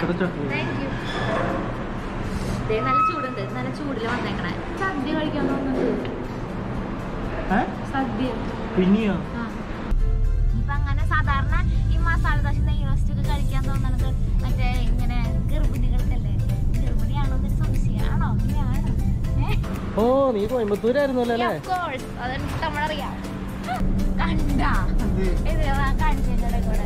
നല്ല ചൂടുണ്ട്, നല്ല ചൂടില് വന്നേക്കണേ. സദ്യ കഴിക്കാൻ തോന്നുന്നുണ്ട്. സദ്യ പിന്നെയോ ഇപ്പൊ അങ്ങനെ സാധാരണ ഈ മസാല ദോശ നെയ്യ് റോസ്റ്റ് ഒക്കെ കഴിക്കാൻ തോന്നുന്നത് മറ്റേ ഇങ്ങനെ ഗർഭിണികൾക്കല്ലേ. ഗർഭിണിയാണോ എന്നൊരു സംശയമാണോ? ഇങ്ങനെയാണോ? ഓ നീ കോയമ്പത്തൂരായിരുന്നല്ലോ അല്ലേ? അതെനിക്ക് നമ്മളറിയാം. കണ്ടാ ഇത് കാണിച്ചതിന്റെ കൂടെ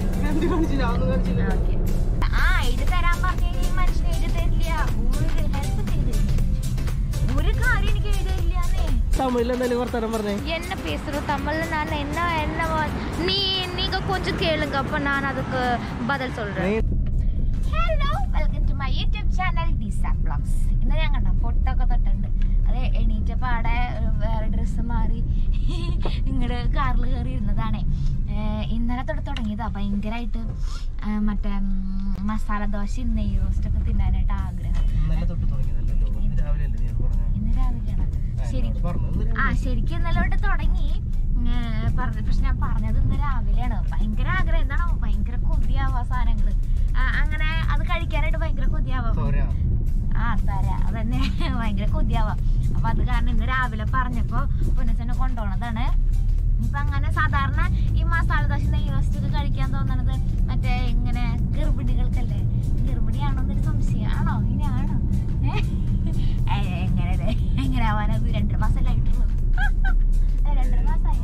ഇത് തരാൻ പറഞ്ഞു ഈ മനുഷ്യനെ എഴുതി തരില്ല. ഒരു ഹെൽപ്പ് ചെയ്തില്ല, ഒരു കാര്യം എനിക്ക് എഴുതി തരില്ലാന്നേ. തമിഴിൽ എന്തായാലും വർത്താനം പറഞ്ഞേ. என்ன பேசுற தமிழ்ல நான் என்ன நீங்க கொஞ்சம் கேளுங்க, அப்ப நான் அதுக்கு பதில் சொல்றேன். Hello, welcome to my YouTube channel D-SAB vlogs. ഇന്ന് ഞാൻ കണ്ട പൊട്ടൊക്കെ തൊട്ടുണ്ട്. അത് എണീറ്റ പാടെ വേറെ ഡ്രസ്സ് മാറി ഇങ്ങോട്ട് കാറിൽ കയറി ഇരുന്നതാണേ. ഇന്നലെ തൊട്ട് തുടങ്ങിയതാ ഭയങ്കരമായിട്ട് മറ്റേ മസാല ദോശ നെയ്യ് റോസ്റ്റ് ഒക്കെ തിന്നാനായിട്ട് ആഗ്രഹം. ഇന്ന് രാവിലെയാണ് ശരിക്കും ഇന്നലെ തൊട്ട് തുടങ്ങി പറഞ്ഞു. പക്ഷെ ഞാൻ പറഞ്ഞത് ഇന്ന് രാവിലെയാണ്. ഭയങ്കര ആഗ്രഹം എന്താണോ, ഭയങ്കര കൊതിയാവാ സാധനങ്ങള്. അങ്ങനെ അത് കഴിക്കാനായിട്ട് ഭയങ്കര കൊതിയാവാം. തരാ അതന്നെ ഭയങ്കര കൊതിയാവാ. അപ്പൊ അത് കാരണം ഇന്ന് രാവിലെ പറഞ്ഞപ്പോ പുനച്ചനെ കൊണ്ടുപോണതാണ്. ഇപ്പൊ അങ്ങനെ സാധാരണ ഈ മസാല ദോശ നെയ്യ് റോസ്റ്റ് ഒക്കെ കഴിക്കാൻ തോന്നണത് മറ്റേ ഇങ്ങനെ ഗർഭിണികൾക്കല്ലേ. ഗർഭിണിയാണോ എന്നൊരു സംശയമാണോ? ഇങ്ങനെയാണോ? എങ്ങനെ ആവാനത് 2 മാസമല്ലേ ആയിട്ടുള്ളൂ. 2 മാസമായ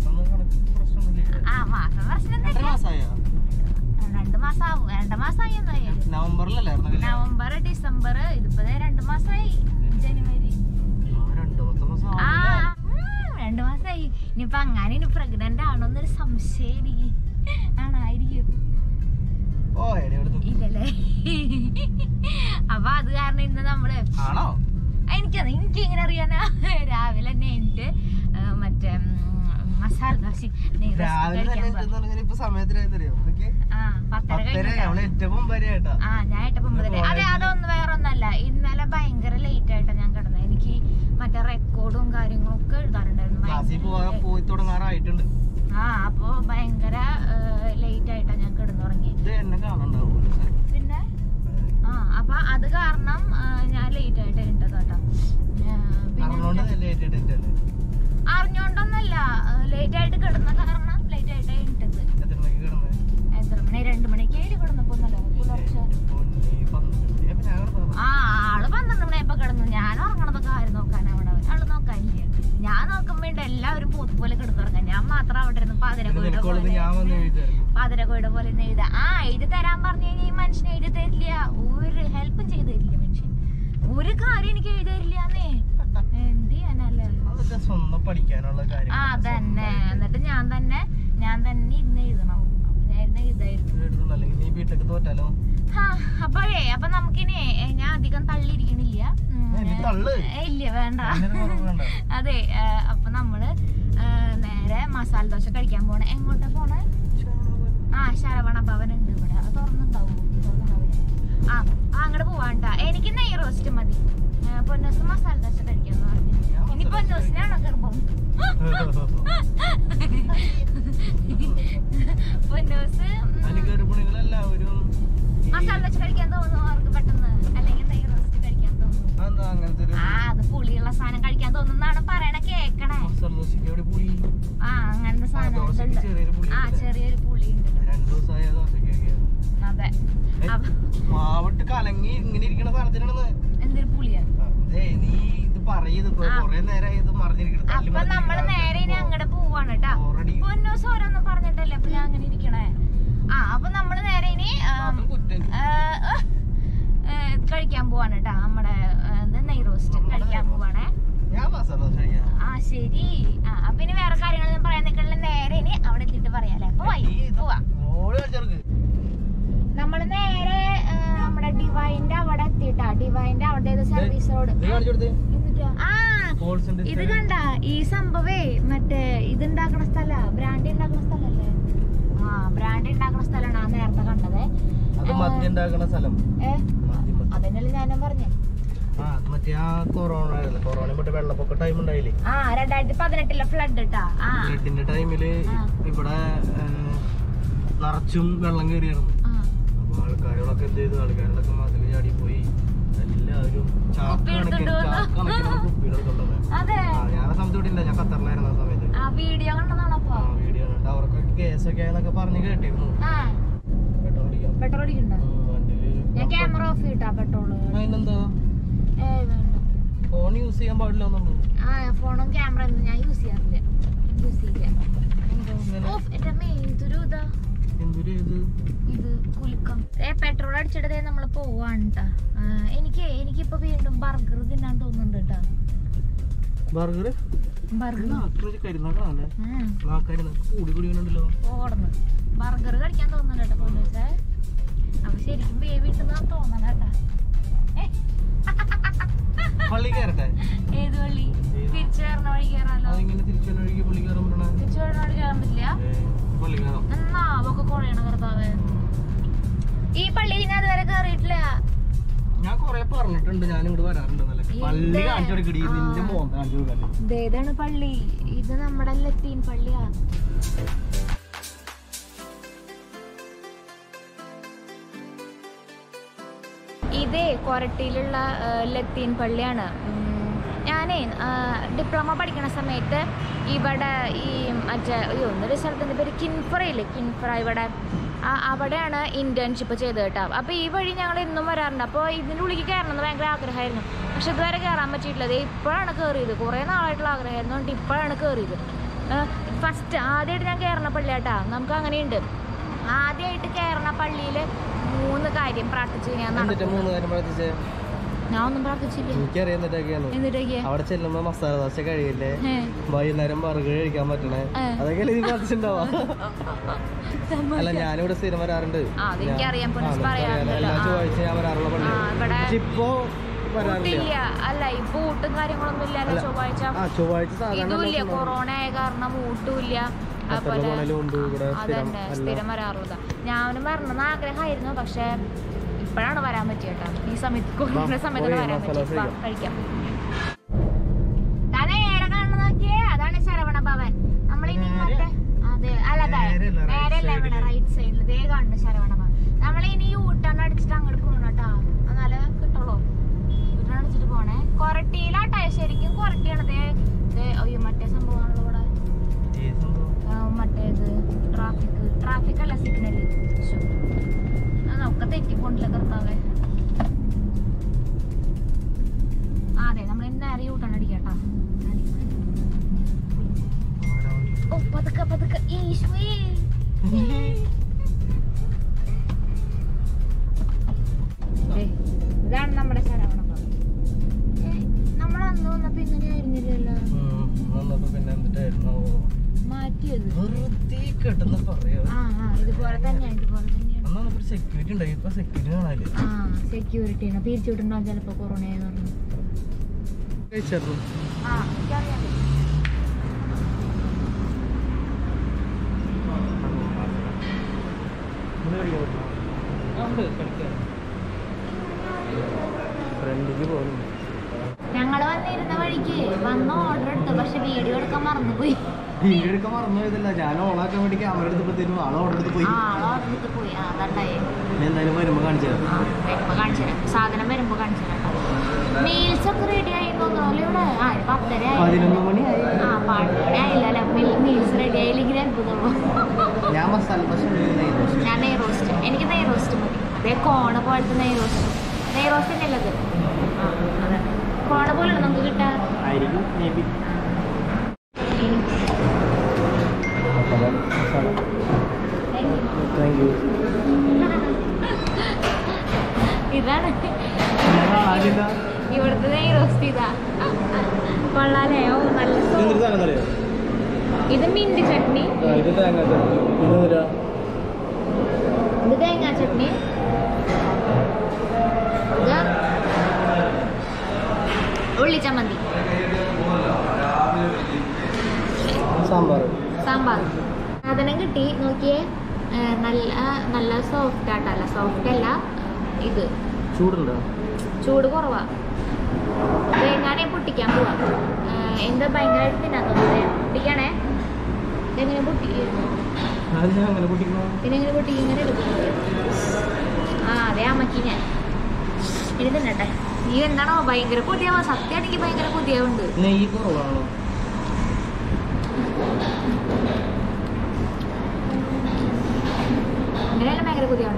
മാസം പ്രശ്നം 2 മാസമാവും. 2 മാസമായി എന്തായാലും. നവംബർ ഡിസംബർ ഇതിപ്പോ 2 മാസമായി. ജനുവരി 2 മാസമായി. ഇനിയിപ്പൊ അങ്ങനെ ഇനി പ്രഗ്നന്റ് ആണോന്നൊരു സംശയം ആണായിരിക്കും. ഇല്ലല്ലേ? അപ്പൊ അത് കാരണം ഇന്ന് നമ്മള് എനിക്ക് എങ്ങനെ അറിയാനാ, രാവിലെ തന്നെ എണീറ്റ് മറ്റേ മസാല ദോശ നെയ്യ് റോസ്റ്റ് കഴിക്കാൻ ഞാൻ 8:30. അതെ, അതൊന്നും വേറൊന്നല്ല. ഇന്നലെ ഭയങ്കര ലേറ്റ് ആയിട്ടാ ഞാൻ കിടന്നത്. എനിക്ക് മറ്റേ റെക്കോർഡും കാര്യങ്ങളും ഒക്കെ എഴുതാറുണ്ടായിരുന്നു. അപ്പൊ ഭയങ്കര ലേറ്റ് ആയിട്ടാ ഞാൻ കിടന്നുറങ്ങിയത്. പിന്നെ അപ്പൊ അത് കാരണം ഞാൻ ലേറ്റ് ആയിട്ട് എണീറ്റത് കേട്ടോ. അറിഞ്ഞോണ്ടൊന്നല്ല, ലേറ്റ് ആയിട്ട് കിടന്ന കാരണം ലേറ്റ് ആയിട്ട് എണീറ്റത്. എത്ര മണി? 2 മണിക്ക് കിടന്നപ്പോന്നല്ലോ പുലർച്ചെ. ആള് 12 മണിയായപ്പോ കിടന്നു. ഞാൻ ഉറങ്ങണതൊക്കെ ആര് നോക്കാനാ അവിടെ? ആള് നോക്കാനില്ല. ഞാൻ നോക്കുമ്പോണ്ട് എല്ലാവരും പോത്തുപോലെ കിടന്നുറങ്ങാൻ. ഞാൻ മാത്രം അവിടെ ഇരുന്ന് പാതിരകോയുടെ പോലെ എഴുതാ. എഴുതി തരാൻ പറഞ്ഞു കഴിഞ്ഞാൽ ഈ മനുഷ്യനെ എഴുതി തരില്ല. ഒരു ഹെൽപ്പും ചെയ്ത് തരില്ല മനുഷ്യൻ. ഒരു കാര്യം എനിക്ക് എഴുതി തരില്ലാന്നേ. എന്ത് ചെയ്യാനല്ലേ? അതന്നെ. എന്നിട്ട് ഞാൻ തന്നെ ഇന്ന് എഴുതണം. അപ്പൊ ഞാൻ ഇന്ന് എഴുതായിരുന്നു. അപ്പൊ നമുക്കിനി ഞാൻ അധികം തള്ളിയിരിക്കണില്ല. ഇല്ല, വേണ്ട. അതെ, അപ്പൊ നമ്മള് നേരെ മസാല ദോശ കഴിക്കാൻ പോണേ. എങ്ങോട്ടാ പോണേ? ശരവണ ഭവൻ ഉണ്ട് ഇവിടെ. അത് തുറന്നുണ്ടാവും. അങ്ങോട്ട് പോവാണ്ടാ. എനിക്ക് നെയ്യ് റോസ്റ്റ് മതി. പൊന്നൂസ് മസാല ദോശ കഴിക്കാന്ന് പറഞ്ഞു. ഇനി പൊന്നൂസിനാണോ ഗർഭം? പൊന്നൂസ് മസാല ദോശ കഴിക്കാൻ തോന്നുന്നു അവർക്ക് പെട്ടെന്ന്, അല്ലെങ്കിൽ നെയ്യ് റോസ്റ്റ് കഴിക്കാൻ തോന്നുന്നു. അത് പുളിയുള്ള സാധനം കഴിക്കാൻ തോന്നുന്നാണ് പറയണ കേക്കണേ. അങ്ങനത്തെ സാധനം ചെറിയൊരു പുളി ഉണ്ട്. അതെ, എന്തൊരു പുളിയാ. അപ്പൊ നമ്മള് നേരെ ഇനി അങ്ങോട്ട് പോവാണ് കേട്ടാ. പൊന്നൂസ് ഓരോന്നും പറഞ്ഞിട്ടല്ലേ അപ്പൊ ഞാൻ അങ്ങനെ ഇരിക്കണേ. അപ്പൊ നമ്മള് നേരെ ഇനി കഴിക്കാൻ പോവാണ് കേട്ടാ. നമ്മുടെ നെയ്യ് റോസ്റ്റ് കഴിക്കാൻ പോവാണേ. ശരി. അപ്പൊ ഇനി വേറെ കാര്യങ്ങളൊന്നും പറയാൻ നിൽക്കണില്ല. നേരെ ഇനി അവിടെ എത്തിയിട്ട് പറയാല്ലേ. പോവാ. നമ്മള് നേരെ നമ്മുടെ ഡിവൈന്റെ അവിടെ എത്തിട്ടാ. ഡിവൈന്റെ അവിടെ സർവീസ് റോഡ്. ഇത് കണ്ട ഈ സംഭവേ മറ്റേ ഇതുണ്ടാക്കണ സ്ഥല, ബ്രാൻഡ് ഉണ്ടാക്കണ സ്ഥലല്ലേ? ബ്രാൻഡ് ഉണ്ടാക്കണ സ്ഥലാണ് ആ നേരത്തെ കണ്ടത്. അതന്നെയല്ലേ ഞാനും പറഞ്ഞേ. വെള്ളപ്പൊക്ക ടൈം ഉണ്ടായില്ലേ? 2018 ഫ്ലഡ് ഇട്ടാ. ടൈമില് ഇവിടെ നിറച്ചും വെള്ളം കയറിയായിരുന്നു. ആൾക്കാരുകളൊക്കെ എന്ത് ചെയ്തു? ആൾക്കാരുകളൊക്കെ മതിൽ ചാടി പോയി. എല്ലാവരും ഞാൻ സമയത്തോട്ടില്ല, ഞാൻ ഖത്തറിലായിരുന്നു ആ സമയത്ത്. വീഡിയോ കണ്ടിട്ട് അവർക്കൊക്കെ കേസൊക്കെ ആയെന്നൊക്കെ പറഞ്ഞ് കേട്ടിരുന്നു. പെട്രോൾ അടിക്കണ്ട. ഞാൻ ക്യാമറ ഓഫ് ചെയ്തിട്ടാ പെട്രോൾ. അതിനെന്താ ഫോൺ യൂസ് ചെയ്യാൻ പാടില്ല? ഫോണും ക്യാമറ ഒന്നും ഞാൻ യൂസ് ചെയ്യാറില്ല. ഇത് കുലുക്കം. പെട്രോൾ അടിച്ചിട്ടതേ നമ്മള് പോവാണ്. എനിക്കിപ്പോ വീണ്ടും ബർഗർ തിന്നാൻ തോന്നുന്നുണ്ട് കേട്ടാ. ബർഗർ കഴിക്കാൻ തോന്നുന്നുണ്ട് കേട്ടോ പോലീസേ. അപ്പൊ ശരിക്കും വേവിട്ടെന്നാ തോന്നണ കേട്ടാ. ഏത് വഴി? തിരിച്ചു കയറുന്ന വഴി കയറാലോ. തിരിച്ചു വരുന്ന വഴി കയറാൻ പറ്റില്ല. എന്നാവൊക്കെ കുഴയണ കർത്താവ്. ഈ പള്ളിയിൽ ഞാൻ അതുവരെ കയറിയിട്ടില്ല. ഞാൻ കൊറേ പറഞ്ഞിട്ടുണ്ട്, ഞാൻ ഇങ്ങോട്ട് വരാറുണ്ട്. ഇതേതാണ് പള്ളി? ഇത് നമ്മുടെ ലത്തീൻ പള്ളിയാ. ഇതേ കൊരട്ടിയിലുള്ള ലത്തീൻ പള്ളിയാണ്. ഞാനേ ഡിപ്ലോമ പഠിക്കുന്ന സമയത്ത് ഇവിടെ ഈ മറ്റേ ഒന്നൊരു സ്ഥലത്തിൻ്റെ പേര് കിൻഫ്രയില്ലേ, കിൻഫ്ര, ഇവിടെ അവിടെയാണ് ഇന്റേൺഷിപ്പ് ചെയ്തത് കേട്ടോ. അപ്പോൾ ഈ വഴി ഞങ്ങൾ എന്നും വരാറുണ്ട്. അപ്പോൾ ഇതിൻ്റെ ഉള്ളിലേക്ക് കയറണമെന്ന് ഭയങ്കര ആഗ്രഹമായിരുന്നു. പക്ഷെ ഇതുവരെ കയറാൻ പറ്റിയിട്ടില്ല. ഇപ്പോഴാണ് കയറിയത്. കുറേ നാളായിട്ടുള്ള ആഗ്രഹമായിരുന്നു, കൊണ്ട് ഇപ്പോഴാണ് കയറിയത്. ഫസ്റ്റ് ആദ്യമായിട്ട് ഞാൻ കയറുന്ന പള്ളി കേട്ടോ. നമുക്ക് അങ്ങനെയുണ്ട്. ആദ്യമായിട്ട് കയറുന്ന പള്ളിയിൽ 3 കാര്യം പ്രാർത്ഥിച്ച് ഞാൻ ഒന്നും പ്രാർത്ഥിച്ചില്ല. അവിടെ ചെല്ലുമ്പോ മസാല ദോശ കഴിയില്ലേ, വൈകുന്നേരം ബർഗർ കഴിക്കാൻ പറ്റണേ, അതൊക്കെ നീ പ്രാർത്ഥിച്ചിട്ടുണ്ടാവാ? അല്ല, ഞാനിവിടെ സ്ഥിരം വരാറുണ്ട്. എല്ലാ ചൊവ്വാഴ്ച ഞാൻ വരാറുള്ള പള്ളി. പക്ഷെ ഇപ്പൊ വരാറില്ല. അല്ല, ഇപ്പൊ ഊട്ടും കാര്യങ്ങളൊന്നും ഇല്ലല്ലോ ചൊവ്വാഴ്ച. ഇതുമില്ല, കൊറോണ ആയ കാരണം ഊട്ടും ഇല്ല. അതന്നെ സ്ഥിരം വരാറുള്ളതാ. ഞാനും വരണമെന്ന് ആഗ്രഹമായിരുന്നു, പക്ഷെ ഇപ്പോഴാണ് വരാൻ പറ്റിയ കേട്ടോ. ഈ സമയത്ത് കൊറോണ സമയത്താണ് വരാൻ പറ്റിയ. കഴിക്കാം. നേരെ കാണുന്ന നോക്കിയേ, അതാണ് ശരവണ ഭവൻ. നമ്മളിനി മറ്റേ അതെ അല്ല നേരെയല്ല, ഇവിടെ റൈറ്റ് സൈഡിൽ ഇതേ കാണുന്നു ശരവണ ഭവൻ. നമ്മളിനി ഊട്ടാണ് അടിച്ചിട്ട് അങ്ങോട്ട് പോകണം കേട്ടോ. എന്നാലേ കിട്ടുള്ളൂ. ഊട്ടാണ് അടിച്ചിട്ട് പോണേ. കൊരട്ടിയിലാട്ടോ, ശരിക്കും കൊരട്ടിയാണ്. അയ്യോ, മറ്റേ സംഭവമാണല്ലോ ഇവിടെ. മറ്റേത് ട്രാഫിക് അല്ല, സിഗ്നല്. ഒക്കെ തെറ്റിപ്പോണ്ടില്ല കർത്താവേ. അതെ, നമ്മൾ നേരെ യൂട്ടാണ് അടിക്കട്ടാ. ഓ, പതുക്കെ ഈശ്വേ. ഇതാണ് നമ്മുടെ ശരവണ ഭവൻ. നമ്മളന്ന് വന്നപ്പോ ഇങ്ങനെ ആയിരുന്നില്ലല്ലോ. മാറ്റിയത് ഇതുപോലെ തന്നെയാണ്. സെക്യൂരിറ്റി പിരിച്ചുവിട്ടുണ്ടാവും ചിലപ്പോ കൊറോണ ആയെന്ന് പറഞ്ഞു. ഞങ്ങള് വന്നിരുന്ന വഴിക്ക് വന്ന് ഓർഡർ എടുത്തു, പക്ഷെ വീഡിയോ എടുക്കാൻ മറന്നുപോയി. ഞാൻ ഓണാക്കാൻ വേണ്ടി ക്യാമറ എടുത്തപ്പോഴത്തേനും ആളെ ഓർഡർ എടുത്ത് പോയി. എന്തായാലും വരുമ്പോ കാണിച്ചു തരാം. സാധനം വരുമ്പോ കാണിച്ചു തരാം. മീൽസ് ഒക്കെ റെഡി ആയി തോന്നുന്നു ഇവിടെ. 10:30 മണിയായി. 12 ആയില്ലല്ലോ. Meals ready ആയില്ലെങ്കിൽ അത്ഭുതമുള്ളൂ. ഞാൻ നെയ് റോസ്റ്റ്, എനിക്ക് നെയ് റോസ്റ്റ് മതി. അതേ കോണ പോലത്തെ നെയ് റോസ്റ്റ്. നെയ് റോസ്റ്റ് തന്നെയല്ലേ അത്? അതെ, കോണ പോലെയാണ് നമുക്ക് കിട്ടാൻ. ഇതാണ് ഇവിടുത്തെ നെയ് റോസ്റ്റ്. ഇതാ കൊള്ളാലേ. ഓ, നല്ല. ഇത് മിന്റ് ചട്നി, ഇത് തേങ്ങാ ചട്നി, ഉള്ളി ചമ്മന്തി, സാമ്പാർ. സാധനം കിട്ടി. നോക്കിയേ, നല്ല സോഫ്റ്റ് ആട്ടല്ല. സോഫ്റ്റ് അല്ല, ഇത് ചൂട് കുറവാ. തേങ്ങാനെ പൊട്ടിക്കാൻ പോവാ. എന്താ ഭയങ്കരമായിട്ട് തിന്നാൻ തോന്നുന്നത്. പൊട്ടിക്കണേ. ഇതെങ്ങനെ പൊട്ടിക്കുന്നു? പിന്നെ എങ്ങനെ പൊട്ടിക്കും? ഇങ്ങനെ എടുക്കും. അതെ അമ്മക്ക് ഞാൻ ഇത് തിന്നട്ടെ. നീ എന്താണോ ഭയങ്കര കൊതിയാവാ, സത്യമാണെങ്കിൽ ഭയങ്കര കൊതിയാവുണ്ട്. നെയ്യ് കുറവാണോ? അങ്ങനെയല്ല ഭയങ്കര കൊതിയാവണ്ട.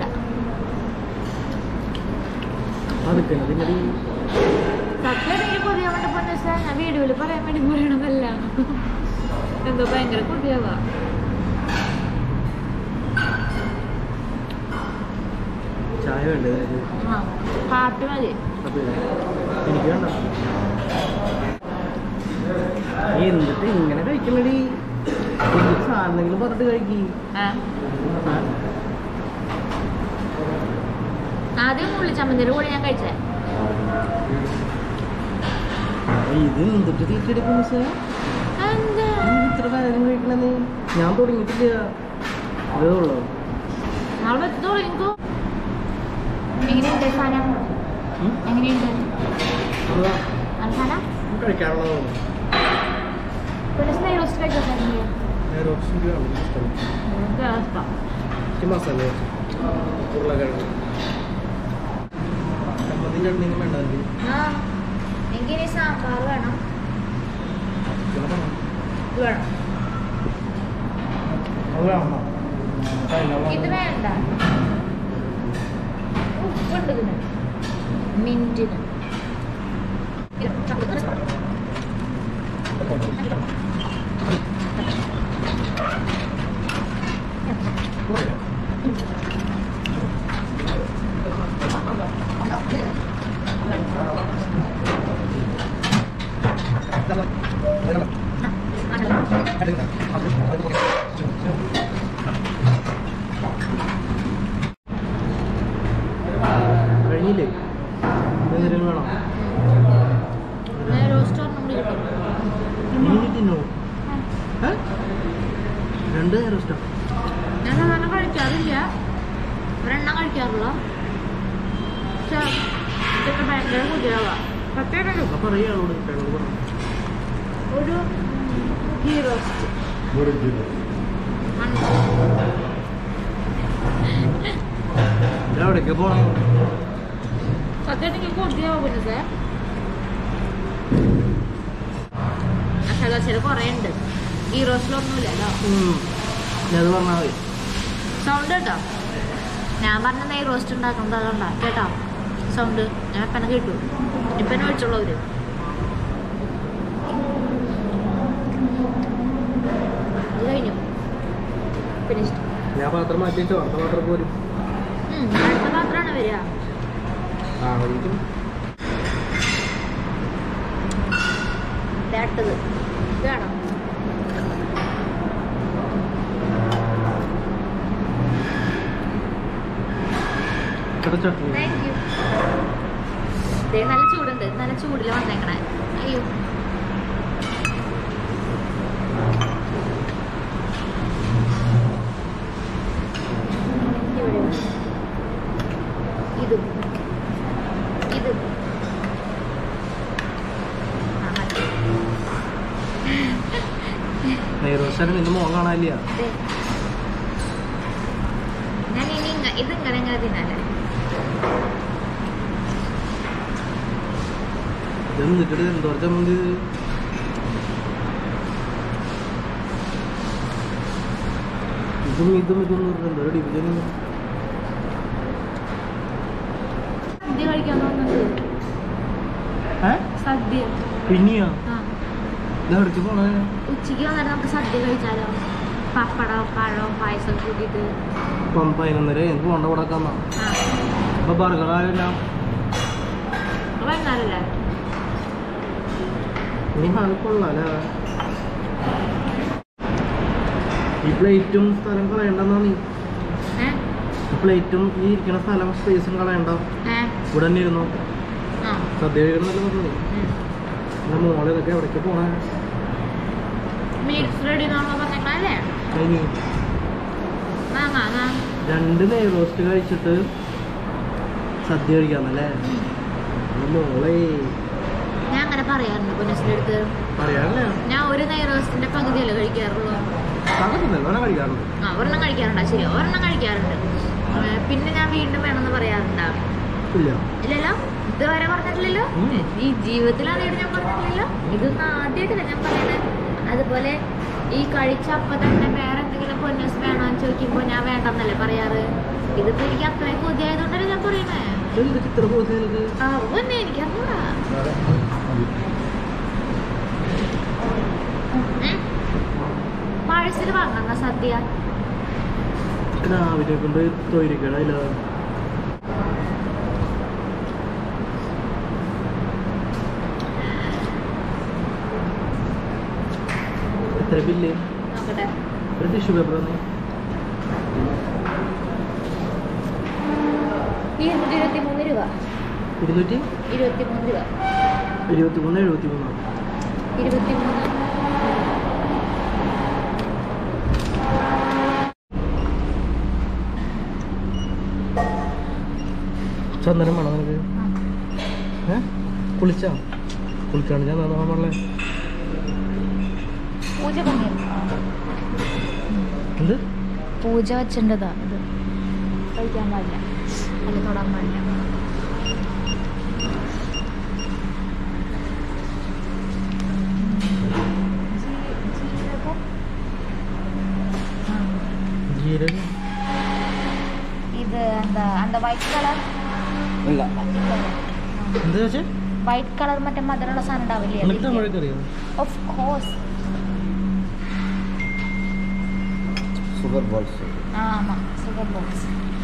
സത്യമാണെങ്കിൽ കൊതിയാവണ്ട പൊന്നു സാർ. ഞാൻ വീഡിയോയില് പറയാൻ വേണ്ടി പറയണതല്ല. എന്തോ ഭയങ്കര കൊതിയാവാ. ചായ വേണ്ടേ? പാട്ട് മതി. എനിക്ക് വേണ്ട. എന്നിട്ട് ഇങ്ങനെ കഴിക്കണടി, സാധനങ്ങളും പറഞ്ഞിട്ട് കഴിക്കി. ആദ്യം ഉള്ളി ചമ്മന്തിയുടെ കൂടെ ഞാൻ കഴിച്ചേ. ഇത് എന്തിട്ട് തീറ്റെടുക്കുന്നു സാർ? ഇത്ര വേദന കഴിക്കണേ? ഞാൻ തുടങ്ങിയിട്ടില്ല. അതേ ഉള്ളൂ. നാളെ വെച്ച് തുടങ്ങിക്കോ. എങ്ങനെയുണ്ട് സാധനം? എങ്ങനെയുണ്ട് സാധനം? കഴിക്കാറുള്ളതാണ്. മസാല ഉരുളക്കിഴങ്ങ് ചമ്മന്തി ചട്നി വേണ്ട. എനിക്ക് സാമ്പാർ വേണം. ഇത് വേണ്ട. ഉപ്പുണ്ട് ഇതിന്, മിന്റിന്. കഴിഞ്ഞില്ലേ? എന്തെങ്കിലും വേണോ? തിന്നോ? രണ്ട് നേരം ഇഷ്ടം. ഞാൻ സാധാരണ കഴിക്കാറില്ല, ഒരെണ്ണം കഴിക്കാറുള്ളൂ. ഇതൊക്കെ ഭയങ്കര കുതിരാവാ. ഒരു ഗീ റോസ്റ്റ്. എവിടേക്ക് പോണം? സത്യമായിട്ട് കുതിരാവാ. പിന്നെ സാർ മസാല കുറേ ഉണ്ട്. ഗീ റോസ്റ്റിലൊന്നുമില്ലല്ലോ. അത് പറഞ്ഞാൽ മതി. സൗണ്ട് കേട്ടോ? ഞാൻ പറഞ്ഞ നെയ് റോസ്റ്റ് ഉണ്ടാക്കുന്നത് അതുകൊണ്ടാ കേട്ടോ സൗണ്ട്. ഞാൻ എപ്പനെ കേട്ടു. ഇപ്പനെ വിളിച്ചുള്ളവര്. അത് കഴിഞ്ഞു. ഫിനിഷ്ഡ്. ഞാൻ പാത്രം മാറ്റി വെച്ചോ? അടുത്ത പാത്രം പോരും. അടുത്ത പാത്രമാണ് വരിക. അടുത്തത് വേണം. Thank you. നല്ല ചൂടുണ്ട്. നല്ല ചൂടില് വന്നേക്കണേ. അയ്യോ ഇതും ഇതും നിന്റെ മോൻ കാണാനില്ല. ഞാൻ ഇനി ഇതിങ്ങനെ എങ്ങനെ തിന്നാലേ? എന്നിട്ട് എന്തോ ചമ്മന്തി ഇതൊന്നും എന്തോ ഡിവിഷൻ. സദ്യ കഴിക്കാൻ തോന്നുന്നുണ്ട്. സദ്യ പിന്നെയാ ഇതെവിടേക്ക് പോണേ? ഉച്ചയ്ക്ക് വന്നിട്ട് നമുക്ക് സദ്യ കഴിച്ചാലോ? പപ്പടം പഴം പായസം കൂട്ടിയിട്ട് 11 എനിക്ക് കൊണ്ട കൊടുക്കാന്നാ. അപ്പൊ ബർഗറായില്ല. വൈകുന്നേരല്ലേ? നീ കൊള്ളാല്ലേ? ഈ പ്ലേറ്റും സ്ഥലം കളയണ്ടെന്നാ നീ. പ്ലേറ്റും ഈ ഇരിക്കുന്ന സ്ഥലം സ്പേസും കളയണ്ട. ഇവിടെ തന്നെ ഇരുന്നോ. സദ്യ കഴിക്കണമെന്നല്ലേ പറഞ്ഞു. എന്റെ മോളെ ഇതൊക്കെ എവിടേക്ക് പോണേ? രണ്ട് നെയ് റോസ്റ്റ് കഴിച്ചിട്ട് സദ്യ കഴിക്കാന്നല്ലേ മോളെ? ഞാൻ അങ്ങനെ പറയാറുണ്ട് പുനസിന്റെ അടുത്ത്. പറയാറില്ല. ഞാൻ ഒരു നെയ് റോസ്റ്റിന്റെ പകുതിയല്ലേ കഴിക്കാറുള്ളൂ. ഒരെണ്ണം കഴിക്കാറുണ്ട്. ഒരെണ്ണം കഴിക്കാറുണ്ട്. ശരി, ഒരെണ്ണം കഴിക്കാറുണ്ട്. പിന്നെ ഞാൻ വീണ്ടും വേണമെന്ന് പറയാറുണ്ടോ? ഇല്ലല്ലോ, ഇതുവരെ പറഞ്ഞിട്ടില്ലല്ലോ. ഈ ജീവിതത്തിലാണ് ഞാൻ പറഞ്ഞിട്ടില്ലല്ലോ. ഇതൊന്നും ആദ്യമായിട്ടല്ല ഞാൻ പറയണേ. അതുപോലെ ഈ കഴിച്ച അപ്പൊ തന്നെ വേറെ എന്തെങ്കിലും പൊന്നൂസ് വേണമെന്ന് ചോദിക്കുമ്പോ ഞാൻ വേണ്ടെന്നല്ലേ പറയാറ്. ഇതിപ്പോ എനിക്ക് അത്രയും കൊതിയായതുകൊണ്ടല്ലേ ഞാൻ പറയണേ. എനിക്കറിഞ്ഞൂടാ. പാഴ്സല് വാങ്ങണ സദ്യ കൊണ്ട് തൊഴിലിക്കടയില്ല. എത്ര ബില്ല്? ഒരു ടിഷ്യൂ പേപ്പർ വന്നേ. 223 രൂപ. 223 രൂപ. 23. ചന്ദനം വേണം നിനക്ക്? കുളിച്ചാണ് ഞാൻ പറഞ്ഞേ. എന്ത് പൂജ വെച്ചിട്ടുണ്ടതാ. ഇത് കഴിക്കാൻ പാടില്ല, അല്ല തൊടാൻ പാടില്ല. ഇത് എന്താ വൈറ്റ് കളർ? വൈറ്റ് കളർ മറ്റേ മധുരമുള്ള സാധനം ഉണ്ടാവില്ലേ? Of course. sugar balls. ആമാ, sugar balls.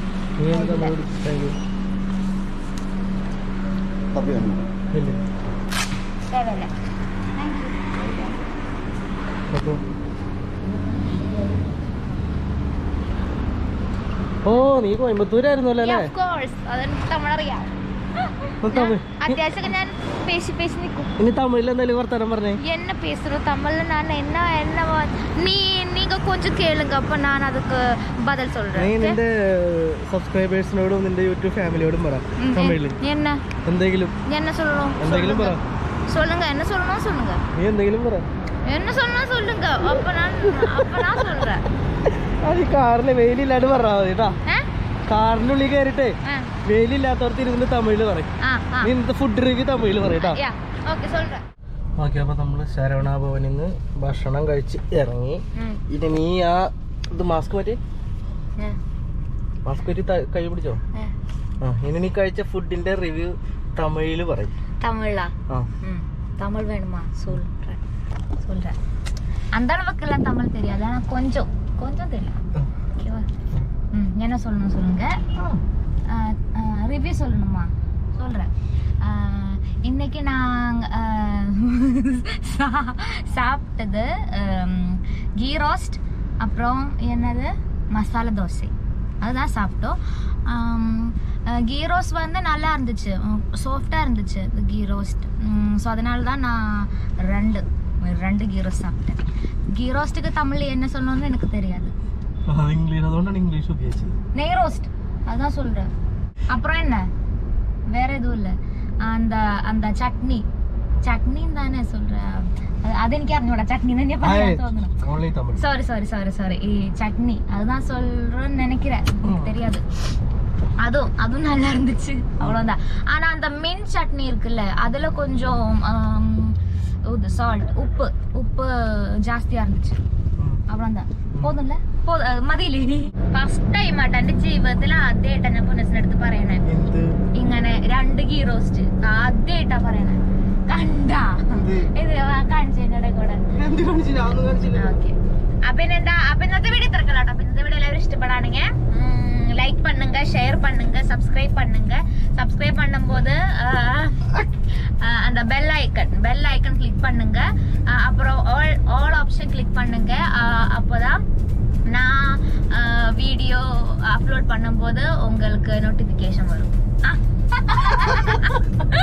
ഓ, നീ കോയമ്പത്തൂരായിരുന്നല്ലോ അല്ലേ? തമിഴറിയാം അത്യാവശ്യം. ഞാൻ പേശി നിൽക്കും. ഇനി തമിഴിൽ എന്തായാലും വർത്താനം പറഞ്ഞേ. என்ன பேசுறோம் தமிழ்ல நான் என்ன நீங்க கொஞ்சம் கேளுங்க, அப்ப நான் அதுக்கு பதில் சொல்றேன். നീ നിന്റെ സബ്സ്ക്രൈബേഴ്സിനോടും നിന്റെ യൂട്യൂബ് ഫാമിലിയോടും പറ തമിഴിൽ. என்ன എന്തെങ്കിലും என்ன சொல்லணும்? എന്തെങ്കിലും പറ. சொல்லுங்க, என்ன சொல்லணும் சொல்லுங்க. നീ എന്തെങ്കിലും പറ. என்ன சொல்லணும் சொல்லுங்க. அப்ப நான் சொல்றேன். അത് കാറില് വെയിലില്ലാണ്ട് പറഞ്ഞാ മതി കേട്ടാ. കാറിനുള്ളിൽ കയറിട്ടെ വെയിലില്ലാത്തവർക്ക് ഇരുന്ന് തമിഴില് പറയും. നീ ഇന്നത്തെ ഫുഡ് റിവ്യൂ തമിഴില് പറയട്ടാ. ഓക്കെ, അപ്പൊ നമ്മള് ശരവണ ഭവനിൽ നിന്ന് ഭക്ഷണം കഴിച്ച് ഇറങ്ങി. ഇനി നീ ഇത് മാസ്ക് മാറ്റി കൈ പിടിച്ചോ. ഇനി നീ കഴിച്ച ഫുഡിന്റെ റിവ്യൂ തമിഴില് പറയും. തമിഴാ? തമിഴ് വേണമാ? சொல்றேன். அந்த அளவுக்கு எல்லாம் தமிழ் தெரியாது, ஆனா கொஞ்சம் தெரியும். ஓகேவா? என்ன சொல்லணும் சொல்லுங்க. ரிவ்யூ சொல்லணுமா? சொல்றேன். இன்னைக்கு நான் சாப்பிட்டது கீ ரோஸ்ட், அப்புறம் என்னது மசாலா தோசை, அதுதான் சாப்பிட்டோம். கீ ரோஸ்ட் வந்து நல்லா இருந்துச்சு, சாஃப்டாக இருந்துச்சு கீ ரோஸ்ட். ஸோ அதனால தான் நான் ரெண்டு கீ ரோஸ்ட் சாப்பிட்டேன். கீ ரோஸ்ட்டுக்கு தமிழில் என்ன சொல்லணும்னு எனக்கு தெரியாது. நெய் ரோஸ்ட் அதான் சொல்றேன். அப்புறம் என்ன வேற எதுவும் இல்லை. அந்த சட்னி தானே சொல்றேன். அது எனக்கு അറിഞ്ഞൂടാ. சட்னி തന്നെ തോന്നുന്നു. சாரி ഈ சட்னி அதுதான் சொல்றேன்னு நினைக்கிறேன், எனக்கு தெரியாது. அதுவும் நல்லா இருந்துச்சு, அவ்வளவுதான். ஆனா அந்த மின் சட்னி இருக்குல்ல, அதுல கொஞ்சம் சால்ட் உப்பு ஜாஸ்தியா இருந்துச்சு, அவ்வளவுதான். പോന്നില്ല മതിയില്ലേ? ഫസ്റ്റ് ടൈം ആട്ടോ എന്റെ ജീവിതത്തിൽ ആദ്യമായിട്ടാ ഞാൻ പുനസ്സിനടുത്ത് പറയണേ ഇങ്ങനെ 2 ഗീ റോസ്റ്റ്. ആദ്യമായിട്ടാ പറയണേ. കണ്ടാ ഇത് കാണിച്ചതിന്റെ കൂടെ. ഓക്കെ, അപ്പൊ ഇന്നത്തെ വീഡിയോ തിരക്കലാട്ടോ. അപ്പൊ ഇന്നത്തെ വീഡിയോ എല്ലാവരും ഇഷ്ടപ്പെടാണെങ്കിൽ லைக் பண்ணுங்க, ஷேர் பண்ணுங்க, சப்ஸ்கிரைப் பண்ணுங்க. சப்ஸ்கிரைப் பண்ணும்போது அந்த பெல் ஐக்கன் கிளிக் பண்ணுங்க. அப்புறம் ஆல் ஆப்ஷன் கிளிக் பண்ணுங்க. அப்போதான் நான் வீடியோ அப்லோட் பண்ணும்போது உங்களுக்கு நோட்டிஃபிகேஷன் வரும்.